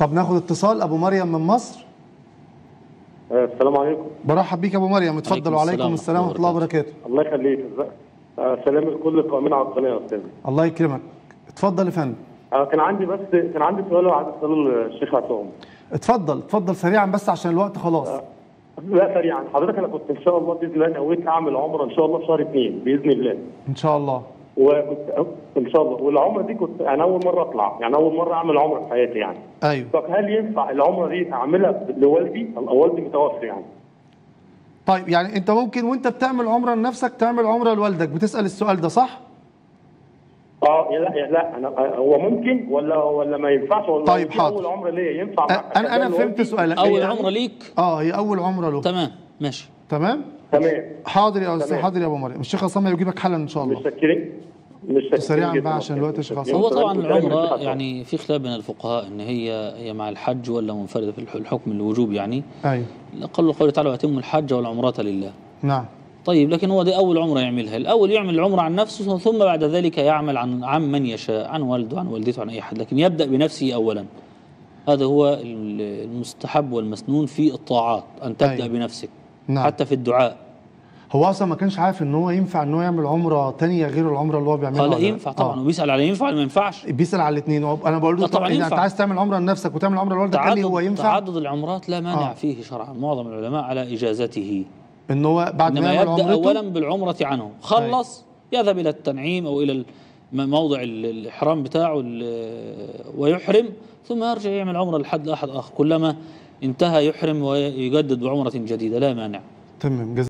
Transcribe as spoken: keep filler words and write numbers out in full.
طب ناخد اتصال. ابو مريم من مصر. السلام عليكم. برحب بيك يا ابو مريم، اتفضل. وعليكم السلام ورحمه الله وبركاته. الله يخليك. سلام لكل القائمين على القناه يا استاذ. الله يكرمك، اتفضل يا فندم. كان عندي بس كان عندي سؤال وعايز اساله للشيخ عصام. اتفضل اتفضل سريعا بس عشان الوقت خلاص. لا سريعا. حضرتك انا كنت ان شاء الله باذن الله نويت اعمل عمره ان شاء الله في شهر اثنين باذن الله. ان شاء الله. وكنت ان شاء الله، والعمره دي كنت انا اول مره اطلع، يعني اول مره اعمل عمره في حياتي يعني. ايوه. طب هل ينفع العمره دي اعملها لوالدي؟ والدي متوفي يعني. طيب يعني انت ممكن وانت بتعمل عمره لنفسك تعمل عمره لوالدك، بتسال السؤال ده صح؟ اه لا لا انا هو ممكن ولا ولا ما ينفعش ولا؟ طيب حاضر. اول عمره ليا ينفع؟ انا انا فهمت سؤالك. اول عمره ليك؟ اه هي اول عمره له. تمام ماشي. تمام؟ تمام. حاضر يا استاذ، حاضر يا ابو مريم. الشيخ عصام هيجيبك حالا ان شاء الله. متشكرين. متشكرين سريعا بقى عشان الوقت يا شيخ عصام. هو طبعا العمره يعني في خلاف بين الفقهاء ان هي هي مع الحج ولا منفرده في الحكم الوجوب يعني. ايوه. قال قوله تعالى واتموا الحج والعمره لله. نعم. طيب لكن هو دي أول عمرة يعملها، الأول يعمل العمرة عن نفسه ثم بعد ذلك يعمل عن عن من يشاء، عن والده عن والدته عن أي أحد، لكن يبدأ بنفسه أولا. هذا هو المستحب والمسنون في الطاعات، أن تبدأ أيوة. بنفسك. نعم. حتى في الدعاء. هو أصلا ما كانش عارف إن هو ينفع إن هو يعمل عمرة ثانية غير العمرة اللي هو بيعملها. قال ينفع طبعا. آه. وبيسأل على ينفع ولا ما ينفعش؟ بيسأل على الاثنين. أنا بقول له طبعا إذا أنت عايز تعمل عمرة لنفسك وتعمل عمرة لوالدك قال لي هو ينفع. تعدد العمرات لا مانع آه. فيه شرعا، معظم العلماء على إجازته. ان هو بعد ما يعمل يبدأ عمرته اولا بالعمره عنه، خلص يذهب الى التنعيم او الى موضع الاحرام بتاعه ويحرم، ثم يرجع يعمل عمره لحد احد اخر، كلما انتهى يحرم ويجدد بعمره جديده لا مانع. تمام.